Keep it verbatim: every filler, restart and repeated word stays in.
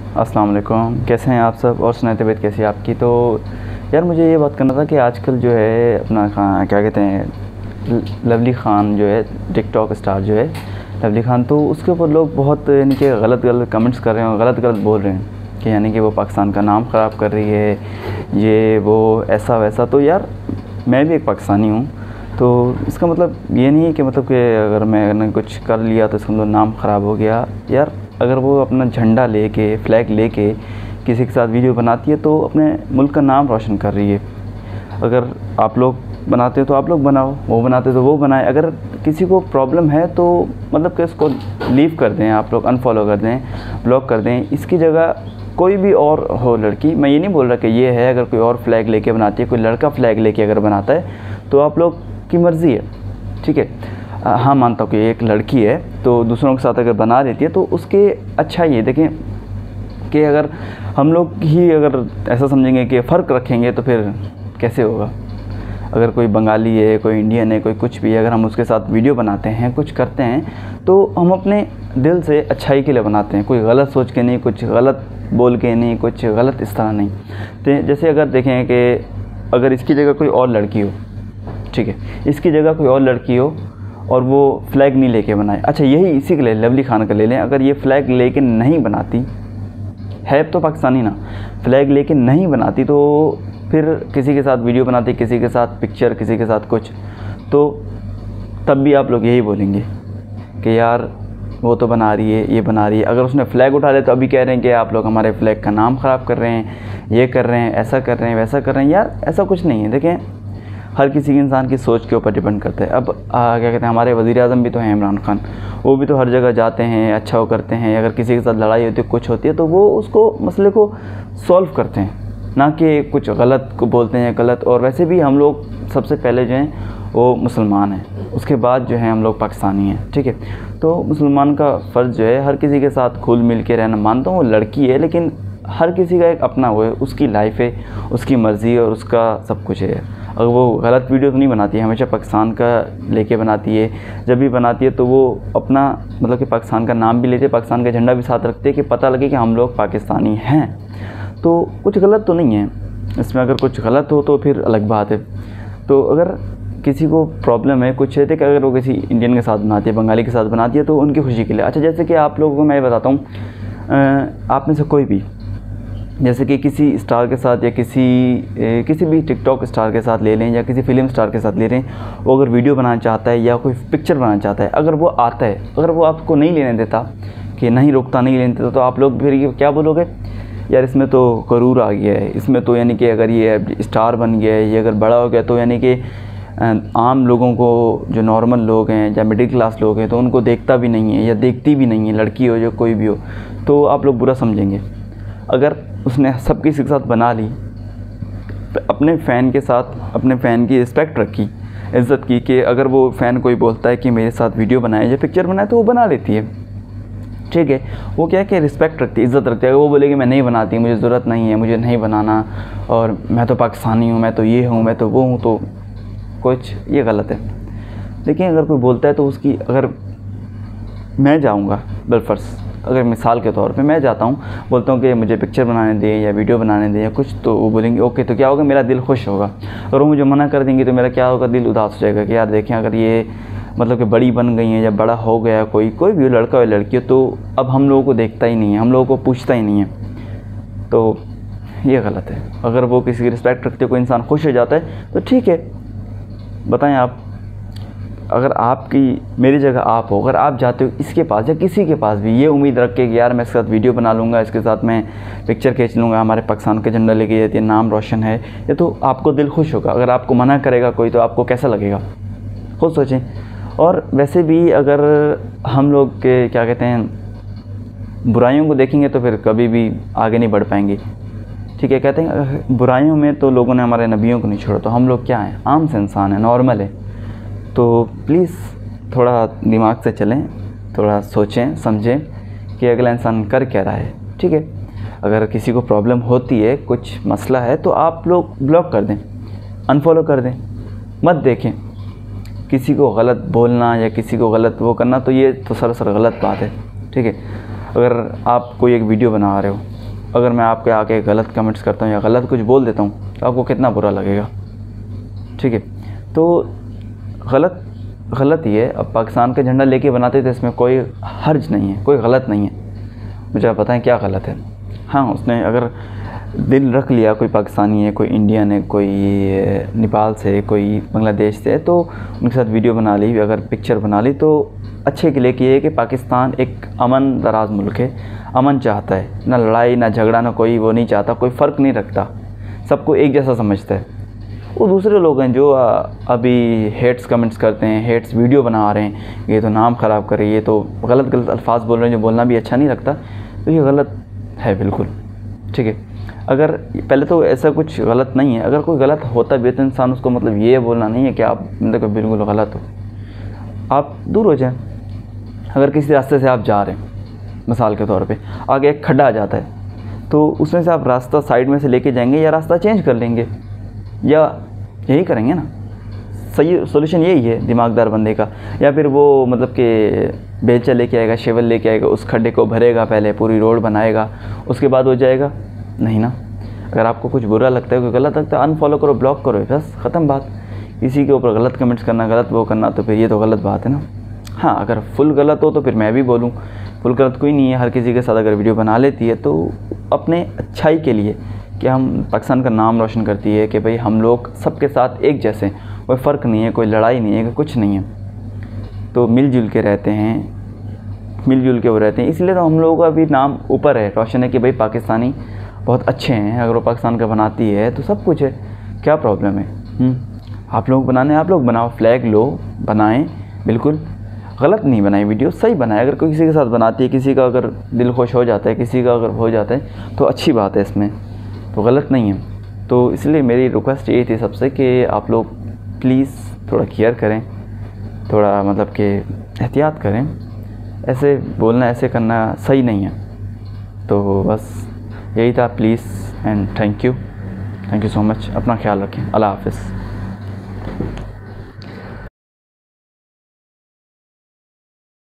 अस्सलाम वालेकुम, कैसे हैं आप सब और सुनाए तबीयत कैसी है आपकी। तो यार मुझे ये बात करना था कि आजकल जो है अपना खान क्या कहते हैं लवली ख़ान जो है टिकटॉक स्टार जो है लवली ख़ान, तो उसके ऊपर लोग बहुत यानी कि गलत गलत कमेंट्स कर रहे हैं और गलत गलत बोल रहे हैं कि यानी कि वो पाकिस्तान का नाम ख़राब कर रही है, ये वो ऐसा वैसा। तो यार मैं भी एक पाकिस्तानी हूँ, तो इसका मतलब ये नहीं है कि मतलब कि अगर मैंने कुछ कर लिया तो इसका मतलब नाम ख़राब हो गया। यार अगर वो अपना झंडा लेके फ्लैग लेके किसी के साथ वीडियो बनाती है तो अपने मुल्क का नाम रोशन कर रही है। अगर आप लोग बनाते हो तो आप लोग बनाओ, वो बनाते तो वो बनाए। अगर किसी को प्रॉब्लम है तो मतलब कि उसको लीव कर दें, आप लोग अनफॉलो कर दें, ब्लॉक कर दें। इसकी जगह कोई भी और हो लड़की, मैं ये नहीं बोल रहा कि ये है, अगर कोई और फ्लैग लेके बनाती है, कोई लड़का फ्लैग लेके अगर बनाता है तो आप लोग की मर्ज़ी है, ठीक है। हाँ मानता हूँ कि एक लड़की है तो दूसरों के साथ अगर बना देती है तो उसके अच्छा ये देखें कि अगर हम लोग ही अगर ऐसा समझेंगे कि फ़र्क रखेंगे तो फिर कैसे होगा। अगर कोई बंगाली है, कोई इंडियन है, कोई कुछ भी है, अगर हम उसके साथ वीडियो बनाते हैं, कुछ करते हैं तो हम अपने दिल से अच्छाई के लिए बनाते हैं, कोई गलत सोच के नहीं, कुछ गलत बोल के नहीं, कुछ गलत इस तरह नहीं। तो जैसे अगर देखें कि अगर इसकी जगह कोई और लड़की हो, ठीक है, इसकी जगह कोई और लड़की हो और वो फ्लैग नहीं लेके बनाए, अच्छा यही इसी के लिए लवली ख़ान का ले लें, अगर ये फ्लैग लेके नहीं बनाती है तो पाकिस्तानी ना, फ्लैग लेके नहीं बनाती तो फिर किसी के साथ वीडियो बनाती, किसी के साथ पिक्चर, किसी के साथ कुछ, तो तब भी आप लोग यही बोलेंगे कि यार वो तो बना रही है, ये बना रही है। अगर उसने फ़्लैग उठा लिया तो अभी कह रहे हैं कि आप लोग हमारे फ्लैग का नाम ख़राब कर रहे हैं, ये कर रहे हैं, ऐसा कर रहे हैं, वैसा कर रहे हैं। यार ऐसा कुछ नहीं है। देखें हर किसी के इंसान की सोच के ऊपर डिपेंड करता है। अब आ, क्या कहते हैं, हमारे वज़ीर आज़म भी तो हैं इमरान खान, वो भी तो हर जगह जाते हैं, अच्छा वो करते हैं। अगर किसी के साथ लड़ाई होती है, कुछ होती है तो वो उसको मसले को सॉल्व करते हैं, ना कि कुछ गलत को बोलते हैं गलत। और वैसे भी हम लोग सबसे पहले जो हैं वो मुसलमान हैं, उसके बाद जो है हम लोग पाकिस्तानी हैं, ठीक है। तो मुसलमान का फ़र्ज़ जो है हर किसी के साथ घुल मिल के रहना। मानता हूँ वो लड़की है लेकिन हर किसी का एक अपना वो है, उसकी लाइफ है, उसकी मर्ज़ी है और उसका सब कुछ है। अगर वो गलत वीडियो तो नहीं बनाती है, हमेशा पाकिस्तान का लेके बनाती है। जब भी बनाती है तो वो अपना मतलब कि पाकिस्तान का नाम भी लेते हैं, पाकिस्तान का झंडा भी साथ रखते हैं कि पता लगे कि हम लोग पाकिस्तानी हैं। तो कुछ गलत तो नहीं है इसमें, अगर कुछ गलत हो तो फिर अलग बात है। तो अगर किसी को प्रॉब्लम है, कुछ है कि अगर वो किसी इंडियन के साथ बनाती है, बंगाली के साथ बनाती है तो उनकी खुशी के लिए। अच्छा जैसे कि आप लोगों को मैं बताता हूँ, आप में से कोई भी जैसे कि किसी स्टार के साथ या किसी ए, किसी भी टिकटॉक स्टार के साथ ले लें या किसी फिल्म स्टार के साथ ले लें, वो अगर वीडियो बनाना चाहता है या कोई पिक्चर बनाना चाहता है, अगर वो आता है, अगर वो आपको नहीं लेने देता, कि नहीं रोकता, नहीं लेने देता, तो आप लोग फिर ये क्या बोलोगे, यार इसमें तो गरूर आ गया है, इसमें तो यानी कि अगर ये स्टार बन गया है, ये अगर बड़ा हो गया तो यानी कि आम लोगों को, जो नॉर्मल लोग हैं या मिडिल क्लास लोग हैं, तो उनको देखता भी नहीं है या देखती भी नहीं है, लड़की हो या कोई भी हो, तो आप लोग बुरा समझेंगे। अगर उसने सब किसी के साथ बना ली, अपने फ़ैन के साथ अपने फ़ैन की रिस्पेक्ट रखी, इज़्ज़त की, कि अगर वो फ़ैन कोई बोलता है कि मेरे साथ वीडियो बनाए या पिक्चर बनाए तो वो बना लेती है, ठीक है। वो क्या है कि रिस्पेक्ट रखती है, इज़्ज़त रखती है। अगर वो बोलेगी मैं नहीं बनाती, मुझे ज़रूरत नहीं है, मुझे नहीं बनाना, और मैं तो पाकिस्तानी हूँ, मैं तो ये हूँ, मैं तो वो हूँ, तो कुछ ये गलत है। लेकिन अगर कोई बोलता है तो उसकी, अगर मैं जाऊँगा बिलफ़र्ज़, अगर मिसाल के तौर पे मैं जाता हूँ, बोलता हूँ कि मुझे पिक्चर बनाने दें या वीडियो बनाने दें या कुछ, तो वो बोलेंगे ओके, तो क्या होगा, मेरा दिल खुश होगा। अगर वो मुझे मना कर देंगे तो मेरा क्या होगा, दिल उदास हो जाएगा कि यार देखें अगर ये मतलब कि बड़ी बन गई हैं या बड़ा हो गया कोई कोई भी लड़का हो लड़की हो, तो अब हम लोगों को देखता ही नहीं है, हम लोगों को पूछता ही नहीं है, तो ये गलत है। अगर वो किसी की रिस्पेक्ट रखते कोई इंसान खुश हो जाता है तो ठीक है। बताएं आप, अगर आपकी मेरी जगह आप हो, अगर आप जाते हो इसके पास या किसी के पास भी ये उम्मीद रख के कि यार मैं इसके साथ वीडियो बना लूँगा, इसके साथ मैं पिक्चर खींच लूँगा, हमारे पाकिस्तान का झंडा लेके जाती है, नाम रोशन है, ये तो आपको दिल खुश होगा। अगर आपको मना करेगा कोई तो आपको कैसा लगेगा, खुद सोचें। और वैसे भी अगर हम लोग के क्या कहते हैं बुराइयों को देखेंगे तो फिर कभी भी आगे नहीं बढ़ पाएंगे, ठीक है। कहते हैं बुराइयों में तो लोगों ने हमारे नबियों को नहीं छोड़ा, तो हम लोग क्या हैं, आम से इंसान हैं, नॉर्मल है। तो प्लीज़ थोड़ा दिमाग से चलें, थोड़ा सोचें समझें कि अगला इंसान कर क्या रहा है, ठीक है। अगर किसी को प्रॉब्लम होती है, कुछ मसला है, तो आप लोग ब्लॉक कर दें, अनफॉलो कर दें, मत देखें। किसी को गलत बोलना या किसी को गलत वो करना, तो ये तो सरासर गलत बात है, ठीक है। अगर आप कोई एक वीडियो बना रहे हो अगर मैं आपके आके गलत कमेंट्स करता हूँ या गलत कुछ बोल देता हूँ तो आपको कितना बुरा लगेगा, ठीक है। तो गलत गलत ही है। अब पाकिस्तान का झंडा लेके बनाते थे, इसमें कोई हर्ज नहीं है, कोई गलत नहीं है। मुझे आप बताएं क्या गलत है। हाँ, उसने अगर दिल रख लिया, कोई पाकिस्तानी है, कोई इंडियन है, कोई नेपाल से, कोई बांग्लादेश से, तो उनके साथ वीडियो बना ली, अगर पिक्चर बना ली तो अच्छे के लिए की है कि पाकिस्तान एक अमन दराज मुल्क है, अमन चाहता है, ना लड़ाई ना झगड़ा, ना कोई वो नहीं चाहता, कोई फ़र्क नहीं रखता, सबको एक जैसा समझता है। वो दूसरे लोग हैं जो अभी हेट्स कमेंट्स करते हैं, हेट्स वीडियो बना रहे हैं, ये तो नाम ख़राब कर रही है, तो गलत गलत अल्फाज बोल रहे हैं जो बोलना भी अच्छा नहीं लगता, तो ये गलत है बिल्कुल, ठीक है। अगर पहले तो ऐसा कुछ गलत नहीं है, अगर कोई गलत होता भी है तो इंसान उसको मतलब ये बोलना नहीं है कि आप मतलब बिल्कुल गलत हो, आप दूर हो जाएं। अगर किसी रास्ते से आप जा रहे हैं, मिसाल के तौर पे आगे एक खड्डा आ जाता है, तो उसमें से आप रास्ता साइड में से लेके जाएंगे या रास्ता चेंज कर लेंगे, या यही करेंगे ना। सही सॉल्यूशन यही है दिमागदार बंदे का। या फिर वो मतलब कि बेलचा लेके आएगा, शेवल लेके आएगा, उस खड्डे को भरेगा, पहले पूरी रोड बनाएगा, उसके बाद हो जाएगा, नहीं ना। अगर आपको कुछ बुरा लगता है, कोई गलत लगता है, अनफॉलो करो, ब्लॉक करो, बस ख़त्म बात। किसी के ऊपर गलत कमेंट्स करना, गलत वो करना, तो फिर ये तो गलत बात है ना। हाँ, अगर फुल गलत हो तो फिर मैं भी बोलूँ, फुल गलत कोई नहीं है। हर किसी के साथ अगर वीडियो बना लेती है तो अपने अच्छाई के लिए, कि हम पाकिस्तान का नाम रोशन करती है कि भाई हम लोग सबके साथ एक जैसे हैं, कोई फ़र्क नहीं है, कोई लड़ाई नहीं है, कुछ नहीं है, तो मिलजुल के रहते हैं, मिलजुल के वो रहते हैं। इसलिए तो हम लोगों का भी नाम ऊपर है, रोशन है कि भाई पाकिस्तानी बहुत अच्छे हैं। अगर वो पाकिस्तान का बनाती है तो सब कुछ है, क्या प्रॉब्लम है। आप लोग बनाने, आप लोग बनाओ, फ्लैग लो, बनाएं, बिल्कुल गलत नहीं बनाए, वीडियो सही बनाए। अगर कोई किसी के साथ बनाती है, किसी का अगर दिल खुश हो जाता है, किसी का अगर हो जाता है तो अच्छी बात है, इसमें तो गलत नहीं है। तो इसलिए मेरी रिक्वेस्ट ये थी सबसे कि आप लोग प्लीज़ थोड़ा केयर करें, थोड़ा मतलब कि एहतियात करें, ऐसे बोलना, ऐसे करना सही नहीं है। तो बस यही था, please and thank you, thank you so much. अपना ख्याल रखें, अल्लाह हाफ़िज़।